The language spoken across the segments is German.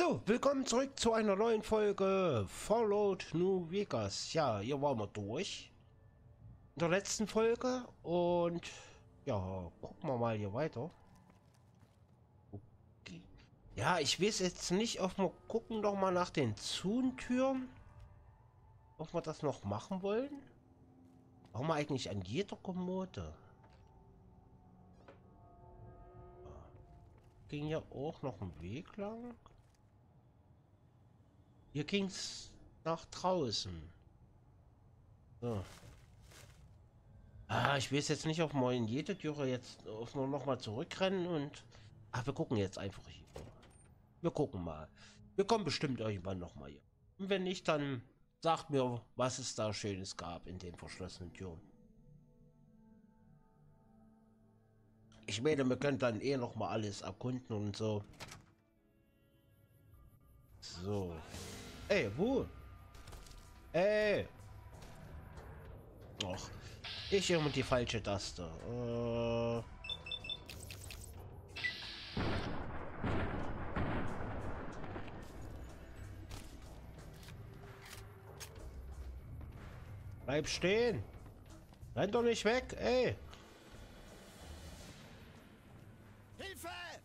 So, willkommen zurück zu einer neuen Folge Fallout New Vegas. Ja, hier waren wir durch in der letzten Folge und ja, gucken wir mal hier weiter. Okay. Ja, ich weiß jetzt nicht, ob wir gucken doch mal nach den Zoontüren, ob wir das noch machen wollen. Warum wir eigentlich an jeder Kommode? Ging ja auch noch ein Weg lang. Hier ging's nach draußen. So. Ich weiß jetzt nicht, ob wir in jede Türe jetzt auf nur noch mal zurückrennen und... wir gucken jetzt einfach hier. Wir gucken mal. Wir kommen bestimmt irgendwann noch mal hier. Und wenn nicht, dann sagt mir, was es da Schönes gab in den verschlossenen Türen. Ich meine, wir können dann eh noch mal alles erkunden und so. So. Ey, wo? Ey! Och. Ich immer die falsche Taste. Bleib stehen. Renn doch nicht weg, ey. Hilfe!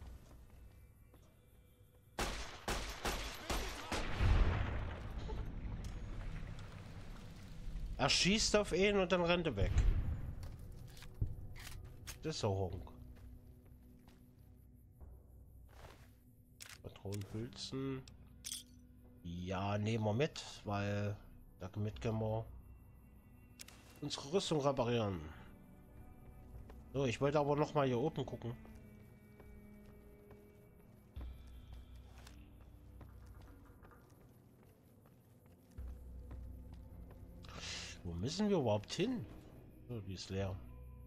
Er schießt auf ihn und dann rennt er weg. Das ist so Honk. Patronenhülsen. Ja, nehmen wir mit, weil damit können wir unsere Rüstung reparieren. So, ich wollte aber noch mal hier oben gucken. Wo müssen wir überhaupt hin? So, die ist leer.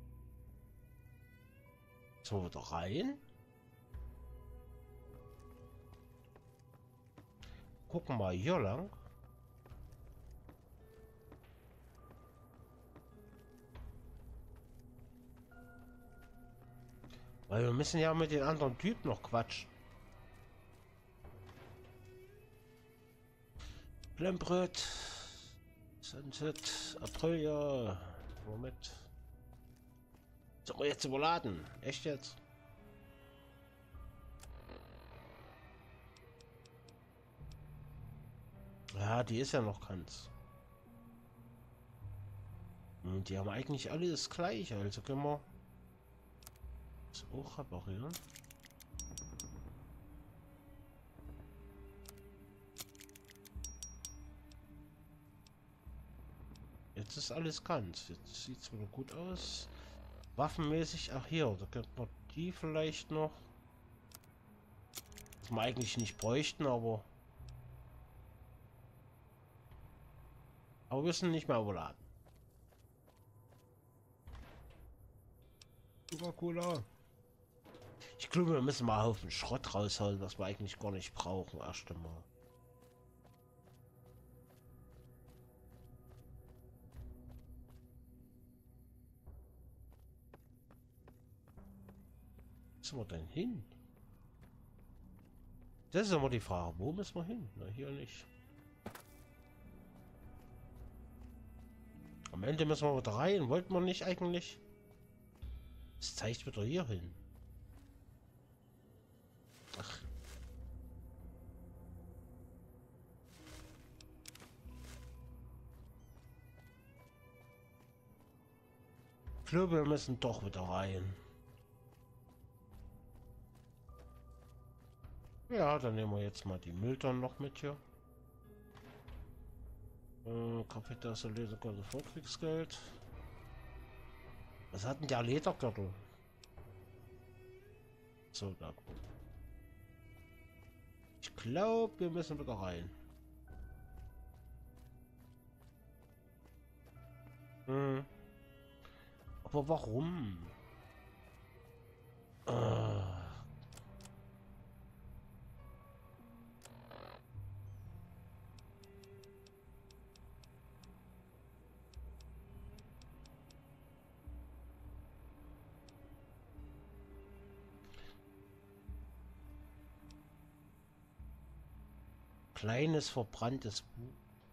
So, wieder rein. Gucken mal hier lang. Weil wir müssen ja mit den anderen Typen noch quatschen. Lembrett, Sunset, Aprilia. Moment. Sollen wir jetzt überladen? Echt jetzt? Ja, die ist ja noch ganz. Und die haben eigentlich alles gleich, also können wir das auch reparieren. Jetzt ist alles ganz. Jetzt sieht es wieder gut aus. Waffenmäßig, ach hier, da könnte man die vielleicht noch. Was wir eigentlich nicht bräuchten, aber wir müssen nicht mehr überladen. Coca-Cola. Ich glaube, wir müssen mal einen Haufen Schrott rausholen, was wir eigentlich gar nicht brauchen. Erst einmal. Wo müssen wir denn hin? Das ist immer die Frage. Wo müssen wir hin? Na, hier nicht. Am Ende müssen wir wieder rein. Wollten wir nicht eigentlich? Es zeigt wieder hier hin. Ach. Ich glaube, wir müssen doch wieder rein. Ja, dann nehmen wir jetzt mal die Mülltonnen noch mit hier. Kaffeetasse, Ledergürtel, Vorkriegsgeld. Was hat denn der Ledergürtel? So, da. Ich glaube, wir müssen wieder rein. Aber warum? Kleines verbranntes Buch.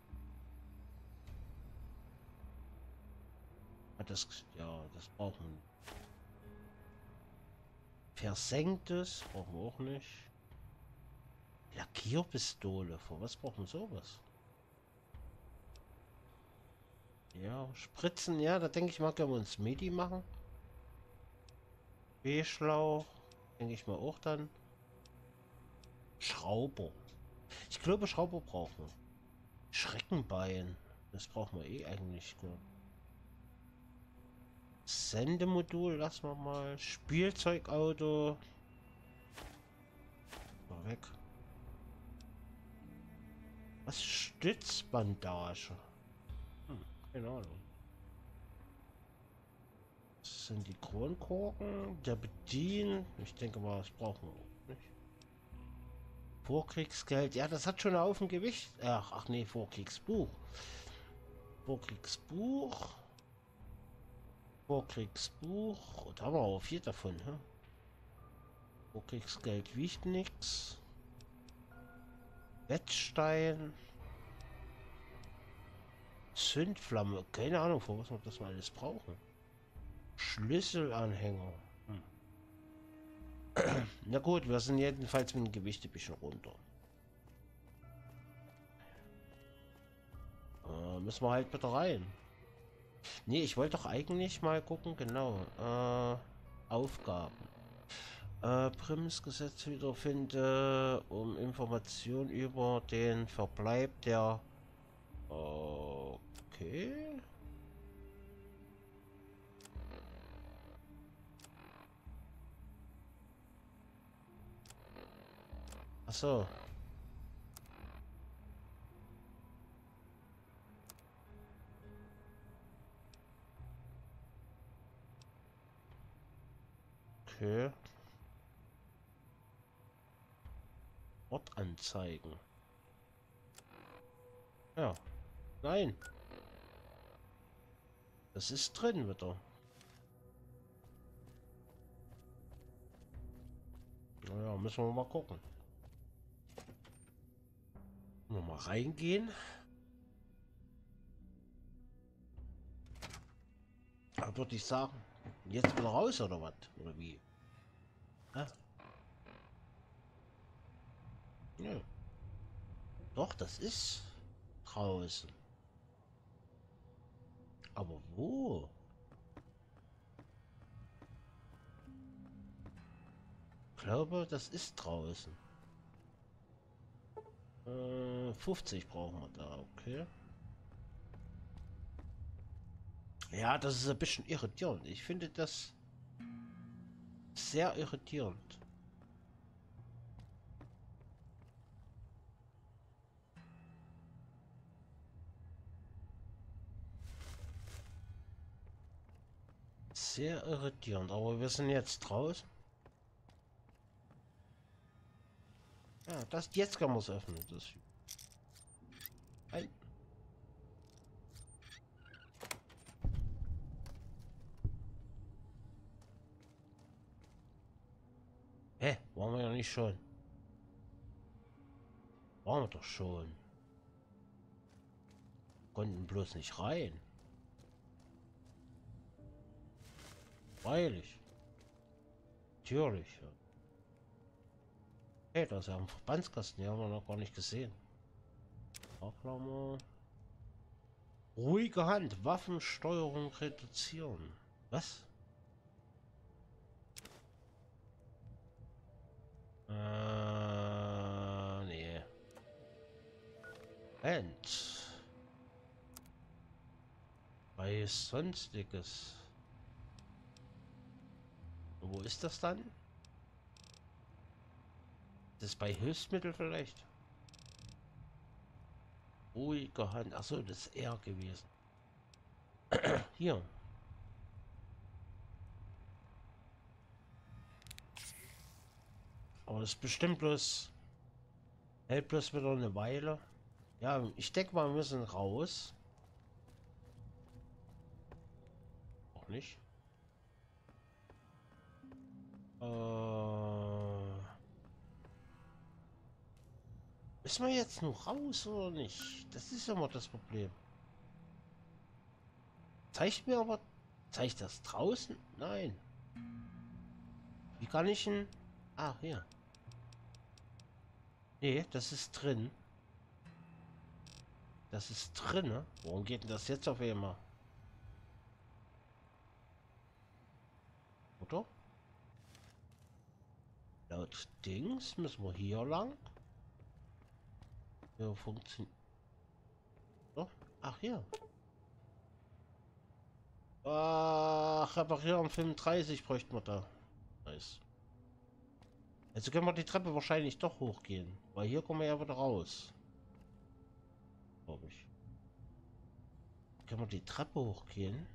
Das brauchen wir. Versenktes brauchen wir auch nicht. Lackierpistole, für was brauchen wir sowas? Ja, Spritzen, ja, da denke ich mal, können wir uns Medi machen. B-Schlauch, denke ich mal auch dann. Schrauber. Ich glaube, Schrauber brauchen wir. Schreckenbein, das brauchen wir eh eigentlich gut. Sendemodul lassen wir mal. Spielzeugauto. Mal weg. Was? Stützbandage? Keine Ahnung. Das sind die Kronkorken. Der Bedien. Ich denke mal, das brauchen wir auch nicht. Vorkriegsgeld. Ja, das hat schon einen Haufen Gewicht. Ach nee, Vorkriegsbuch. Vorkriegsbuch. Vorkriegsbuch. Und da haben wir auch 4 davon. Hä? Vorkriegsgeld wiegt nichts. Wettstein. Zündflamme. Keine Ahnung, für was wir das mal alles brauchen. Schlüsselanhänger. Na gut, wir sind jedenfalls mit dem Gewicht ein bisschen runter. Müssen wir halt bitte rein. Nee, ich wollte doch eigentlich mal gucken, genau. Aufgaben. Prims Gesetz wiederfinde, um Informationen über den Verbleib der... Okay. Ach so. Okay. Ort anzeigen. Ja. Nein. Das ist drin wieder. Naja, müssen wir mal gucken. Mal reingehen. Da würde ich sagen, jetzt wieder raus oder was? Oder wie? Ja. Ja. Doch, das ist draußen. Aber wo? Ich glaube, das ist draußen. 50 brauchen wir da, okay. Ja, das ist ein bisschen irritierend. Ich finde das sehr irritierend. Sehr irritierend, aber wir sind jetzt draußen. Ja, jetzt kann man es öffnen. Das ein. Hä? Waren wir ja nicht schon? Waren wir doch schon. Konnten bloß nicht rein. Freilich. Natürlich. Ja. Hey, da ist ja ein Verbandskasten, die haben wir noch gar nicht gesehen. Aufnahme. Ruhige Hand, Waffensteuerung reduzieren. Was? Nee. Hand. Bei sonstiges. Wo ist das dann? Das ist bei Hilfsmittel vielleicht. Ruhige Hand. Achso, das ist R gewesen. Hier. Aber das ist bestimmt bloß. Hält bloß wieder eine Weile. Ja, ich denke mal, wir müssen raus. Auch nicht. Ist man jetzt nur raus oder nicht? Das ist immer das Problem. Zeigt mir aber... Zeigt das draußen? Nein. Wie kann ich denn... Ah, hier. Nee, das ist drin. Das ist drin, ne? Warum geht denn das jetzt auf einmal? Oder? Laut Dings müssen wir hier lang. Ja, funktioniert. Doch? Ach, hier. Ach, reparieren 35 bräuchten wir da. Nice. Also können wir die Treppe wahrscheinlich doch hochgehen. Weil hier kommen wir ja wieder raus. Glaube ich. Können wir die Treppe hochgehen?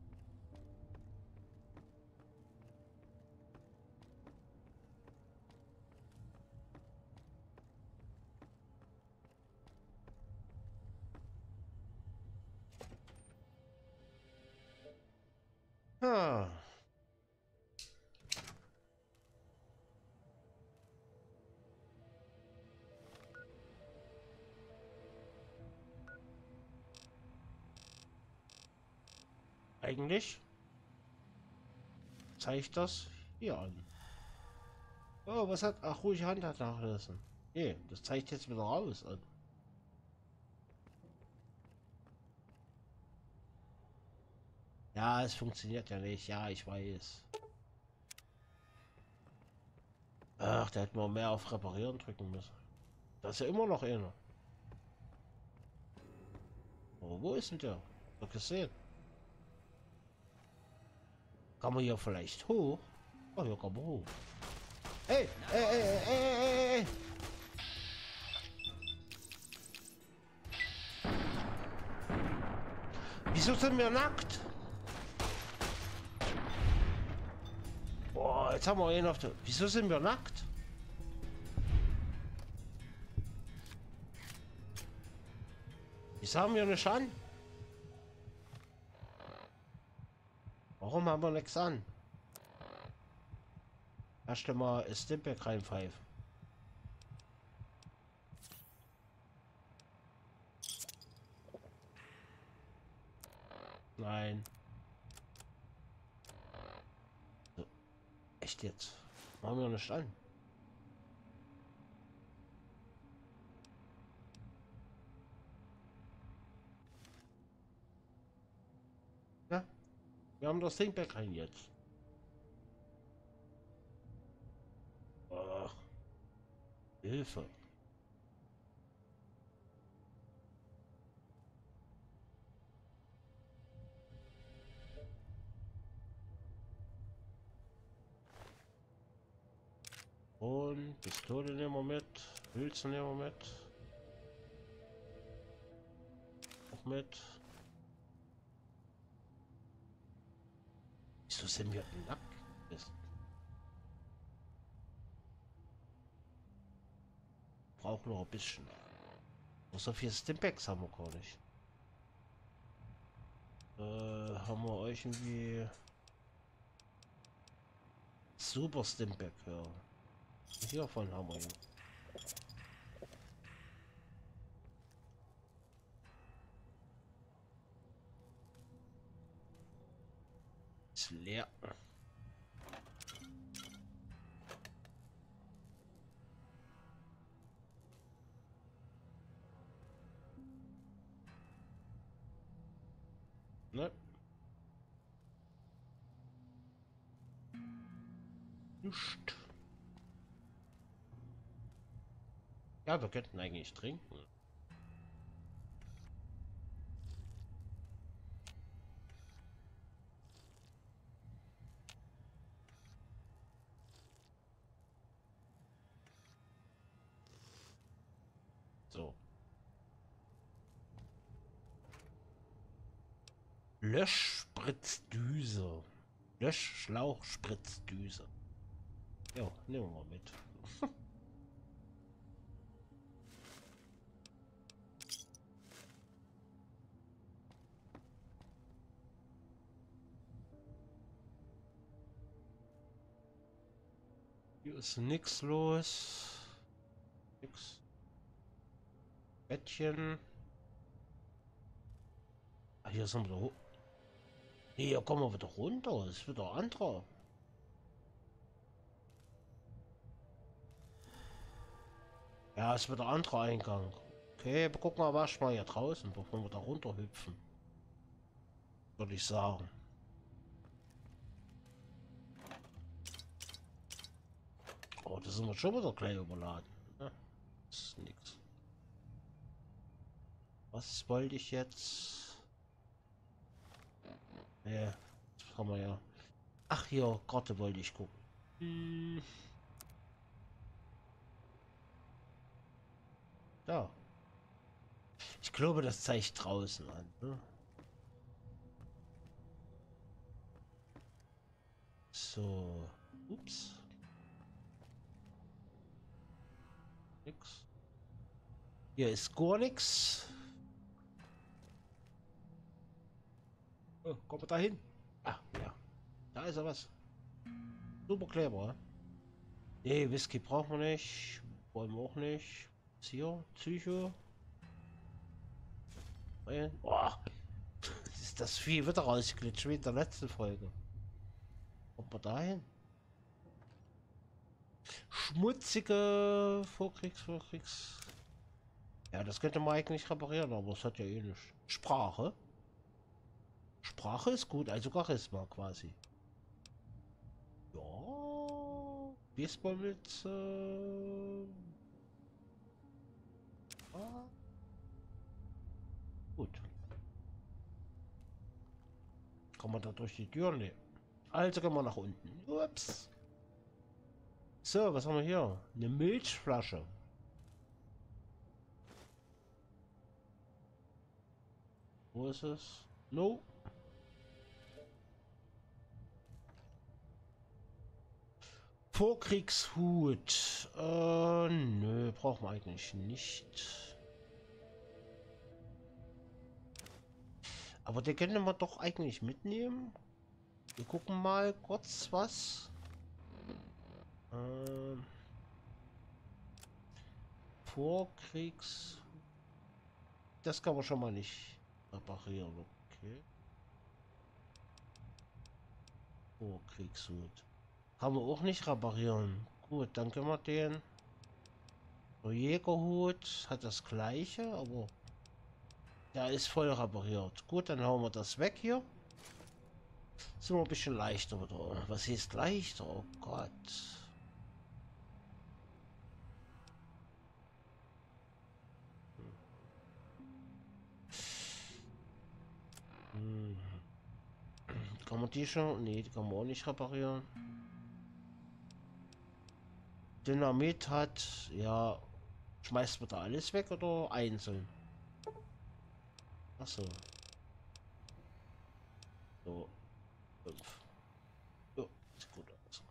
Ja. Eigentlich zeigt das hier an. Oh, was hat... Ach, ruhige Hand hat nachgelassen. Nee, das zeigt jetzt wieder raus an. Ja, es funktioniert ja nicht. Ja, ich weiß. Ach, da hätten wir mehr auf Reparieren drücken müssen. Da ist ja immer noch einer. Oh, wo ist denn der? Doch gesehen. Kann man hier vielleicht hoch? Oh, hier kann man hoch. Hey, ey, ey, ey, ey, ey. Wieso sind wir nackt? Boah, jetzt haben wir einen auf der... Wieso sind wir nackt? Wieso haben wir nicht an? Warum haben wir nichts an? Erst mal Stimpack reinpfeifen. Nein. So, echt jetzt? Machen wir nicht an. Ja, wir haben das Stimpack rein jetzt. Ach, Hilfe. Und Pistole nehmen wir mit. Hülsen nehmen wir mit. Auch mit. Wieso sind wir nackt? Brauchen noch ein bisschen. So viel Stimpaks haben wir gar nicht. Haben wir euch irgendwie Super Stimpack, ja. Hiervon haben wir ihn. Ist leer. Ne? Nicht. Ja, wir könnten eigentlich trinken. So. Löschspritzdüse. Löschschlauchspritzdüse. Ja, nehmen wir mal mit. Hier ist nichts los. Nix. Bettchen. Ah, hier sind wir hoch. Nee, hier kommen wir wieder runter. Das ist wieder anderer. Ja, ist wieder anderer Eingang. Okay, wir gucken aber erstmal hier draußen, bevor wir da runter hüpfen. Würde ich sagen. Oh, da sind wir schon wieder gleich überladen. Ja, das ist nix. Was wollte ich jetzt? Ja, das haben wir ja. Ach, hier, Karte wollte ich gucken. Da. Ich glaube, das zeigt draußen an. Ne? So. Ups. Nix. Hier ist gar nichts. Oh, kommen wir da hin? Ah, ja. Da ist er was. Super clever. Nee, Whisky brauchen wir nicht. Wollen wir auch nicht. Was hier? Psycho. Boah. Ist das Vieh wieder rausgeglitscht wie in der letzten Folge. Kommt man da hin? Schmutzige Vorkriegs. Ja, das könnte man eigentlich reparieren, aber es hat ja eh nicht. Sprache. Sprache ist gut, also Charisma quasi. Ja. Baseball mit. Ah, gut. Kann man da durch die Tür? Ne. Also gehen wir nach unten. Ups. So, was haben wir hier? Eine Milchflasche. Wo ist es? No. Vorkriegshut. Nö, brauchen wir eigentlich nicht. Aber den können wir doch eigentlich mitnehmen. Wir gucken mal kurz was. Vorkriegs... Das kann man schon mal nicht reparieren. Okay. Vorkriegshut. Haben wir auch nicht reparieren. Gut, dann können wir den... Der Jägerhut hat das gleiche, aber... Der ist voll repariert. Gut, dann hauen wir das weg hier. Sind wir ein bisschen leichter wieder. Was ist leichter? Oh Gott. Hm. Kann man die schon? Nee, die kann man auch nicht reparieren. Dynamit hat, ja, schmeißt man da alles weg oder einzeln? Achso. So. 5. Ja, sieht gut aus.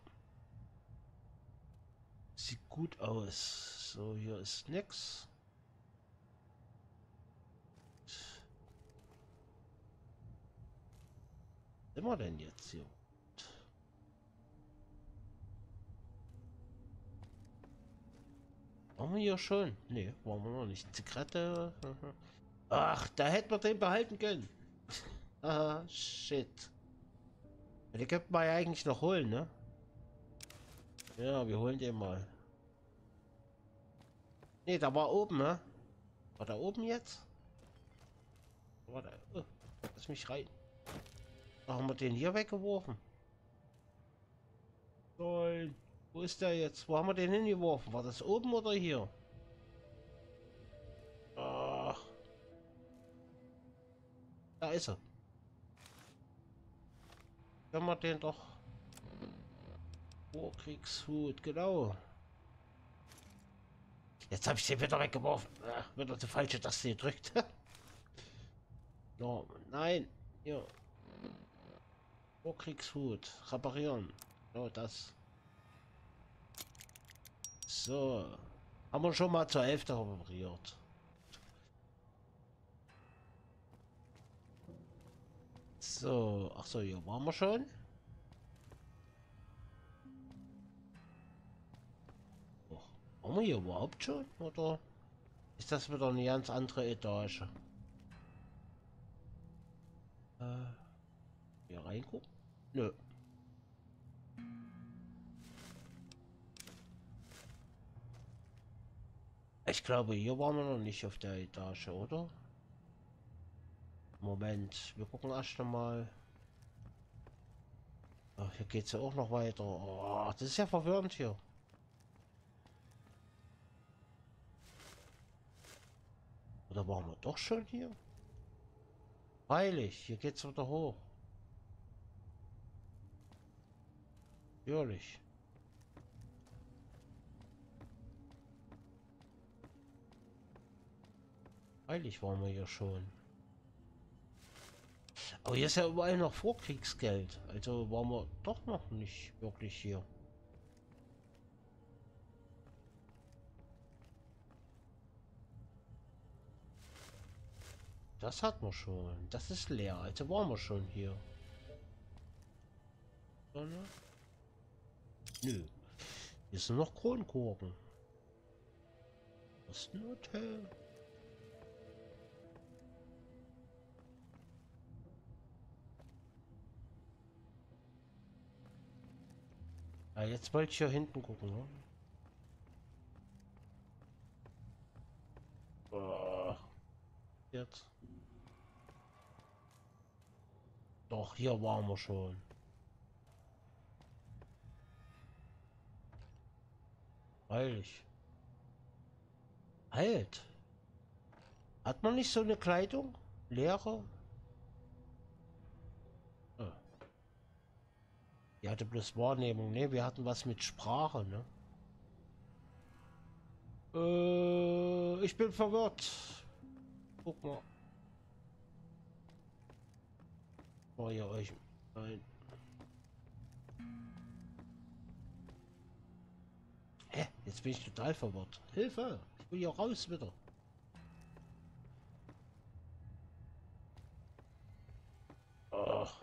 Sieht gut aus. So, hier ist nix. Was sind wir denn jetzt hier? Waren wir hier schon? Nee, waren wir noch nicht. Zigarette. Ach, da hätten wir den behalten können. Ah, shit. Ja, den könnten wir ja eigentlich noch holen, ne? Ja, wir holen den mal. Nee, da war oben, ne? War da oben jetzt? War da? Oh, lass mich rein. Da haben wir den hier weggeworfen. Nein. Wo ist der jetzt? Wo haben wir den hingeworfen? War das oben oder hier? Ach, da ist er. Können wir den doch. Vorkriegshut, genau. Jetzt habe ich den wieder weggeworfen. Ach, wieder die falsche Taste gedrückt. No, nein. Hier. Vorkriegshut. Reparieren. Oh, das. So. Haben wir schon mal zur Hälfte repariert. So. Ach so, hier waren wir schon. Oh, waren wir hier überhaupt schon? Oder? Ist das wieder eine ganz andere Etage? Hier reingucken? Nö. Ich glaube, hier waren wir noch nicht auf der Etage, oder? Moment, wir gucken erst einmal. Ach, hier geht es ja auch noch weiter. Oh, das ist ja verwirrend hier. Oder waren wir doch schon hier? Freilich, hier geht's wieder hoch. Natürlich. Freilich waren wir hier schon. Aber hier ist ja überall noch Vorkriegsgeld. Also waren wir doch noch nicht wirklich hier. Das hat man schon. Das ist leer. Also waren wir schon hier. Oder? Nö. Hier sind noch Kronkorken. Das ist ein Hotel. Ja, jetzt wollte ich hier hinten gucken. Ne? Oh. Jetzt. Doch, hier waren wir schon. Freilich. Halt. Hat man nicht so eine Kleidung? Leere? Ah. Die hatte bloß Wahrnehmung. Ne, wir hatten was mit Sprache, ne? Ich bin verwirrt. Guck mal. Oh, ihr euch. Nein. Hä? Jetzt bin ich total verwirrt. Hilfe! Ich will hier raus wieder. Ach.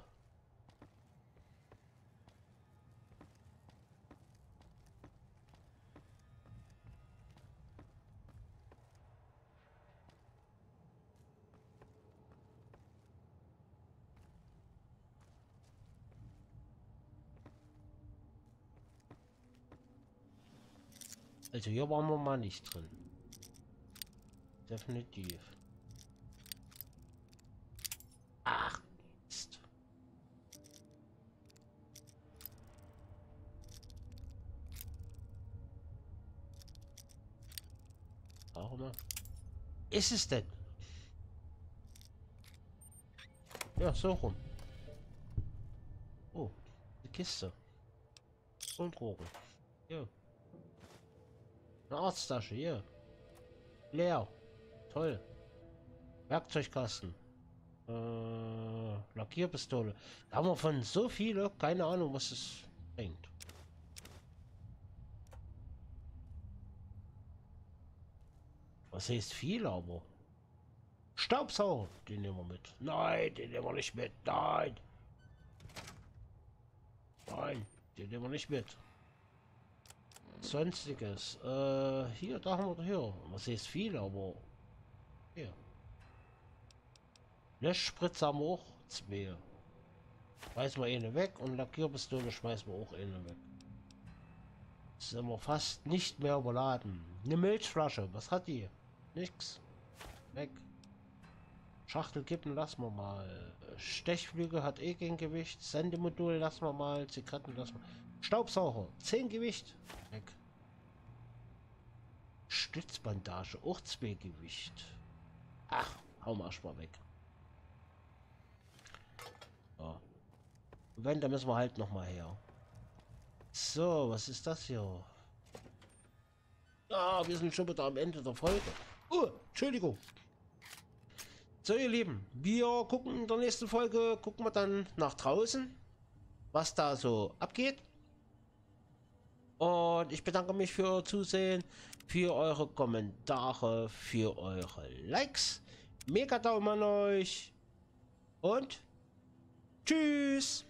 Also hier waren wir mal nicht drin. Definitiv. Ach, Mist. Warum ist es denn? Ja, so rum. Oh, die Kiste. Und Drogen. Ja. Eine Arzttasche, hier. Leer. Toll. Werkzeugkasten. Lackierpistole. Da haben wir von so viele, keine Ahnung, was es bringt. Was heißt viel, aber? Staubsauger, den nehmen wir mit. Nein, den nehmen wir nicht mit. Nein. Nein, den nehmen wir nicht mit. Sonstiges. Hier, da haben wir hier. Was heißt viel, aber hier. Löschspritze haben wir auch 2. Schmeißen wir eine weg und Lackierpistole schmeißen wir auch eine weg. Jetzt sind wir fast nicht mehr überladen. Eine Milchflasche, was hat die? Nix. Weg. Schachtel kippen lassen wir mal. Stechflügel hat eh kein Gewicht. Sendemodul lassen wir mal. Zigaretten lassen wir. Staubsauger, 10 Gewicht. Weg. Stützbandage, auch 2 Gewicht. Ach, hau mal erstmal weg. Ja. Und wenn, dann müssen wir halt noch mal her. So, was ist das hier? Ah, wir sind schon wieder am Ende der Folge. Oh, Entschuldigung. So, ihr Lieben, wir gucken in der nächsten Folge, gucken wir dann nach draußen, was da so abgeht. Und ich bedanke mich für euer Zusehen, für eure Kommentare, für eure Likes. Mega Daumen an euch und tschüss.